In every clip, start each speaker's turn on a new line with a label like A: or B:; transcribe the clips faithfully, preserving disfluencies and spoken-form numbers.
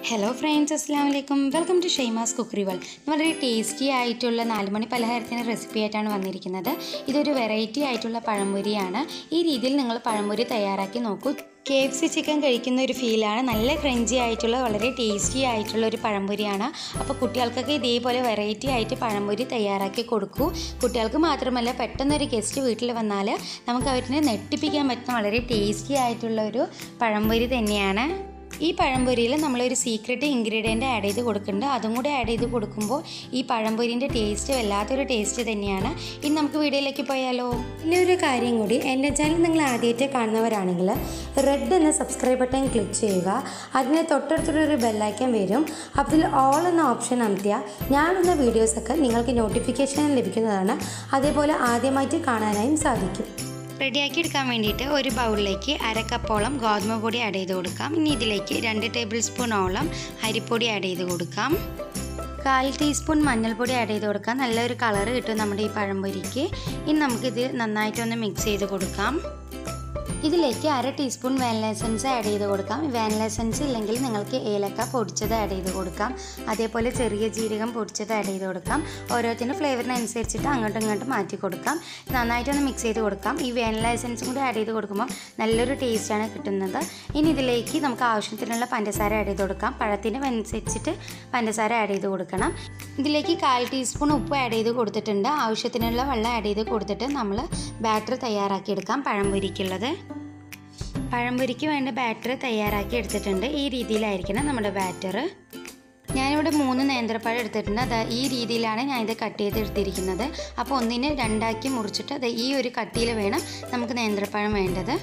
A: Hello friends, അസ്സലാമു അലൈക്കും. Welcome to Shaima's cookery world. വളരെ ടേസ്റ്റി ആയിട്ടുള്ള നാലുമണി പലഹാരത്തിൻ്റെ റെസിപ്പി ആയിട്ടാണ് വന്നിരിക്കുന്നത്. ഇതൊരു വെറൈറ്റി ആയിട്ടുള്ള പഴംപൊരിയാണ്. ഈ രീതിയിൽ നിങ്ങൾ പഴംപൊരി തയ്യാറാക്കി നോക്കൂ. കെ എഫ് സി ചിക്കൻ കഴിക്കുന്ന ഒരു ഫീലാണ്. നല്ല ക്രഞ്ചി ആയിട്ടുള്ള വളരെ ടേസ്റ്റി ആയിട്ടുള്ള ഒരു പഴംപൊരിയാണ്. അപ്പോൾ കുട്ടികൾക്കൊക്കെ ഇതേപോലെ വെറൈറ്റി ആയിട്ട് പഴംപൊരി തയ്യാറാക്കി കൊടുക്കൂ. കുട്ടികൾക്ക് മാത്രമല്ല, പെട്ടെന്നൊരു ഗസ്റ്റ് വീട്ടിൽ വന്നാൽ നമുക്ക് അവരിനെ നെട്ടിപ്പിക്കാൻ പറ്റുന്ന വളരെ ടേസ്റ്റി ആയിട്ടുള്ള ഒരു പഴംപൊരി തന്നെയാണ്. ഈ പഴംപൊരിയിൽ നമ്മളൊരു സീക്രട്ട് ഇൻഗ്രീഡിയൻറ്റ് ആഡ് ചെയ്ത് കൊടുക്കുന്നുണ്ട്. അതും കൂടെ ആഡ് ചെയ്ത് കൊടുക്കുമ്പോൾ ഈ പഴംപൊരിൻ്റെ ടേസ്റ്റ് വല്ലാത്തൊരു ടേസ്റ്റ് തന്നെയാണ്. ഇനി നമുക്ക് വീഡിയോയിലേക്ക് പോയാലോ. പിന്നെ ഒരു കാര്യം കൂടി, എൻ്റെ ചാനൽ നിങ്ങൾ ആദ്യമായിട്ട് കാണുന്നവരാണെങ്കിൽ റെഡ് എന്ന സബ്സ്ക്രൈബ് ബട്ടൺ ക്ലിക്ക് ചെയ്യുക. അതിന് തൊട്ടടുത്തൊരു ബെല്ലൈക്കൺ വരും. അതിൽ ഓൾ എന്ന ഓപ്ഷൻ അമർത്തിയാൽ ഞാനുള്ള വീഡിയോസൊക്കെ നിങ്ങൾക്ക് നോട്ടിഫിക്കേഷൻ ലഭിക്കുന്നതാണ്. അതേപോലെ ആദ്യമായിട്ട് കാണാനായും സാധിക്കും. റെഡിയാക്കി എടുക്കാൻ വേണ്ടിയിട്ട് ഒരു ബൗളിലേക്ക് അര കപ്പോളം ഗോതമ്പ് പൊടി ആഡ് ചെയ്ത് കൊടുക്കാം. ഇനി ഇതിലേക്ക് രണ്ട് ടേബിൾ സ്പൂണോളം അരിപ്പൊടി ആഡ് ചെയ്ത് കൊടുക്കാം. കാൽ ടീസ്പൂൺ മഞ്ഞൾപ്പൊടി ആഡ് ചെയ്ത് കൊടുക്കാം. നല്ലൊരു കളറ് കിട്ടും നമ്മുടെ ഈ പഴംപൊരിക്ക്. ഇനി നമുക്കിത് നന്നായിട്ടൊന്ന് മിക്സ് ചെയ്ത് കൊടുക്കാം. ഇതിലേക്ക് അര ടീസ്പൂൺ വാനില എസൻസ് ആഡ് ചെയ്ത് കൊടുക്കാം. വാനില എസൻസ് ഇല്ലെങ്കിൽ നിങ്ങൾക്ക് ഏലക്ക പൊടിച്ചത് ആഡ് ചെയ്ത് കൊടുക്കാം. അതേപോലെ ചെറിയ ജീരകം പൊടിച്ചത് ആഡ് ചെയ്ത് കൊടുക്കാം. ഓരോത്തിൻ്റെ ഫ്ലേവറിനനുസരിച്ചിട്ട് അങ്ങോട്ടും ഇങ്ങോട്ടും മാറ്റി കൊടുക്കാം. നന്നായിട്ടൊന്ന് മിക്സ് ചെയ്ത് കൊടുക്കാം. ഈ വാനില എസൻസും കൂടി ആഡ് ചെയ്ത് കൊടുക്കുമ്പോൾ നല്ലൊരു ടേസ്റ്റാണ് കിട്ടുന്നത്. ഇനി ഇതിലേക്ക് നമുക്ക് ആവശ്യത്തിനുള്ള പഞ്ചസാര ആഡ് ചെയ്ത് കൊടുക്കാം. പഴത്തിൻ്റെ അനുസരിച്ചിട്ട് പഞ്ചസാര ആഡ് ചെയ്ത് കൊടുക്കണം. ഇതിലേക്ക് കാൽ ടീസ്പൂൺ ഉപ്പ് ആഡ് ചെയ്ത് കൊടുത്തിട്ടുണ്ട്. ആവശ്യത്തിനുള്ള വെള്ളം ആഡ് ചെയ്ത് കൊടുത്തിട്ട് നമ്മൾ ബാറ്റർ തയ്യാറാക്കിയെടുക്കാം പഴംപൊരിക്കുള്ളത്. പഴംപൊരിക്ക് വേണ്ട ബാറ്റർ തയ്യാറാക്കി എടുത്തിട്ടുണ്ട്. ഈ രീതിയിലായിരിക്കണം നമ്മുടെ ബാറ്റർ. ഞാനിവിടെ മൂന്ന് നേന്ത്രപ്പഴം എടുത്തിട്ടുണ്ട്. അത് ഈ രീതിയിലാണ് ഞാനിത് കട്ട് ചെയ്ത് എടുത്തിരിക്കുന്നത്. അപ്പോൾ ഒന്നിനെ രണ്ടാക്കി മുറിച്ചിട്ട് അത് ഈ ഒരു കട്ടിയിൽ വേണം നമുക്ക് നേന്ത്രപ്പഴം വേണ്ടത്.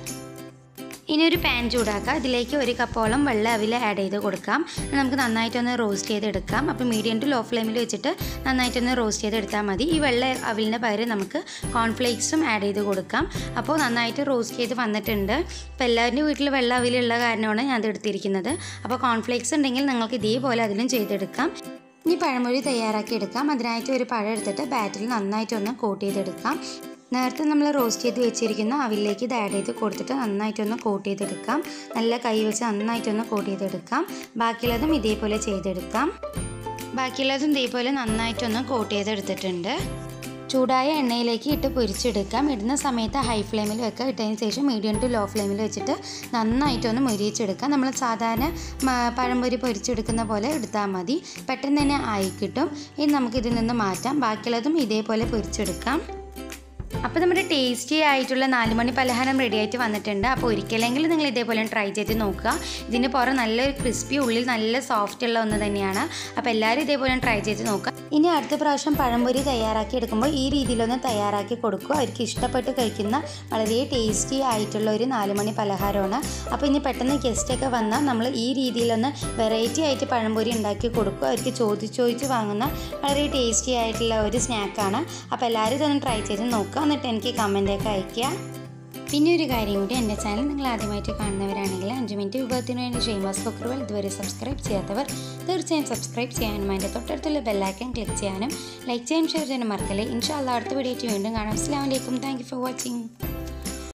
A: ഇനി ഒരു പാൻ ചൂടാക്കാം. ഇതിലേക്ക് ഒരു കപ്പോളം വെള്ള അവിൽ ആഡ് ചെയ്ത് കൊടുക്കാം. നമുക്ക് നന്നായിട്ടൊന്ന് റോസ്റ്റ് ചെയ്തെടുക്കാം. അപ്പോൾ മീഡിയം ടു ലോ ഫ്ലെയിമിൽ വെച്ചിട്ട് നന്നായിട്ടൊന്ന് റോസ്റ്റ് ചെയ്തെടുത്താൽ മതി. ഈ വെള്ള അവിലിൻ്റെ പകരം നമുക്ക് കോൺഫ്ലേക്സും ആഡ് ചെയ്ത് കൊടുക്കാം. അപ്പോൾ നന്നായിട്ട് റോസ്റ്റ് ചെയ്ത് വന്നിട്ടുണ്ട്. അപ്പോൾ എല്ലാവരുടെയും വീട്ടിൽ വെള്ള അവിലുള്ള കാരണമാണ് ഞാൻ അത് എടുത്തിരിക്കുന്നത്. അപ്പോൾ കോൺഫ്ലേക്സ് ഉണ്ടെങ്കിൽ നിങ്ങൾക്ക് ഇതേപോലെ അതിലും ചെയ്തെടുക്കാം. ഇനി പഴംപൊരി തയ്യാറാക്കി എടുക്കാം. അതിനായിട്ട് ഒരു പഴം എടുത്തിട്ട് ബാറ്ററിൽ നന്നായിട്ടൊന്ന് കോട്ട് ചെയ്തെടുക്കാം. നേരത്തെ നമ്മൾ റോസ്റ്റ് ചെയ്ത് വെച്ചിരിക്കുന്ന അവിലേക്ക് ഇത് ആഡ് ചെയ്ത് കൊടുത്തിട്ട് നന്നായിട്ടൊന്ന് കോട്ട് ചെയ്തെടുക്കാം. നല്ല കൈ വെച്ച് നന്നായിട്ടൊന്ന് കോട്ട് ചെയ്തെടുക്കാം. ബാക്കിയുള്ളതും ഇതേപോലെ ചെയ്തെടുക്കാം. ബാക്കിയുള്ളതും ഇതേപോലെ നന്നായിട്ടൊന്ന് കോട്ട് ചെയ്തെടുത്തിട്ടുണ്ട്. ചൂടായ എണ്ണയിലേക്ക് ഇട്ട് പൊരിച്ചെടുക്കാം. ഇടുന്ന സമയത്ത് ഹൈ ഫ്ലെയിമിൽ വെക്കുക. ഇട്ടതിന് ശേഷം മീഡിയം ടു ലോ ഫ്ലെയിമിൽ വെച്ചിട്ട് നന്നായിട്ടൊന്ന് മൊരിയിച്ചെടുക്കാം. നമ്മൾ സാധാരണ പഴംപൊരി പൊരിച്ചെടുക്കുന്ന പോലെ എടുത്താൽ മതി. പെട്ടെന്ന് തന്നെ ആയി കിട്ടും. ഇനി നമുക്കിതിൽ നിന്ന് മാറ്റാം. ബാക്കിയുള്ളതും ഇതേപോലെ പൊരിച്ചെടുക്കാം. അപ്പോൾ നമ്മുടെ ടേസ്റ്റി ആയിട്ടുള്ള നാലുമണി പലഹാരം റെഡി ആയിട്ട് വന്നിട്ടുണ്ട്. അപ്പോൾ ഒരിക്കലെങ്കിലും നിങ്ങൾ ഇതേപോലെ ട്രൈ ചെയ്ത് നോക്കുക. ഇതിൻ്റെ പുറം നല്ലൊരു ക്രിസ്പി, ഉള്ളിൽ നല്ല സോഫ്റ്റ് ഉള്ള ഒന്ന് തന്നെയാണ്. അപ്പോൾ എല്ലാവരും ഇതേപോലെ ട്രൈ ചെയ്ത് നോക്കുക. ഇനി അടുത്ത പ്രാവശ്യം പഴംപൊരി തയ്യാറാക്കി എടുക്കുമ്പോൾ ഈ രീതിയിലൊന്ന് തയ്യാറാക്കി കൊടുക്കുക. അവർക്ക് ഇഷ്ടപ്പെട്ട് കഴിക്കുന്ന വളരെ ടേസ്റ്റി ആയിട്ടുള്ള ഒരു നാലുമണി പലഹാരമാണ്. അപ്പോൾ ഇനി പെട്ടെന്ന് ഗസ്റ്റൊക്കെ വന്നാൽ നമ്മൾ ഈ രീതിയിലൊന്ന് വെറൈറ്റി ആയിട്ട് പഴംപൊരി ഉണ്ടാക്കി കൊടുക്കുക. അവർക്ക് ചോദിച്ച് ചോദിച്ച് വാങ്ങുന്ന വളരെ ടേസ്റ്റി ആയിട്ടുള്ള ഒരു സ്നാക്കാണ്. അപ്പോൾ എല്ലാവരും ഇതൊന്ന് ട്രൈ ചെയ്ത് നോക്കുക. എന്നിട്ട് എനിക്ക് കമൻറ്റൊക്കെ അയയ്ക്കുക. പിന്നെ ഒരു കാര്യം കൂടി, എൻ്റെ ചാനൽ നിങ്ങൾ ആദ്യമായിട്ട് കാണുന്നവരാണെങ്കിൽ അഞ്ച് മിനിറ്റ് വിഭവത്തിന് വേണ്ടി ഷൈമാസ് കുക്കറി വേൾഡ് ഇതുവരെ സബ്സ്ക്രൈബ് ചെയ്യാത്തവർ തീർച്ചയായും സബ്സ്ക്രൈബ് ചെയ്യാനും അതിൻ്റെ തൊട്ടടുത്തുള്ള ബെല്ലൈക്കൺ ക്ലിക്ക് ചെയ്യാനും ലൈക്ക് ചെയ്യാനും ഷെയർ ചെയ്യാനും മറക്കല്ലേ. ഇൻഷാ അല്ലാഹ് അടുത്ത വീഡിയോ വീണ്ടും കാണാം. അസ്സലാമു അലൈക്കും. Thank you for watching.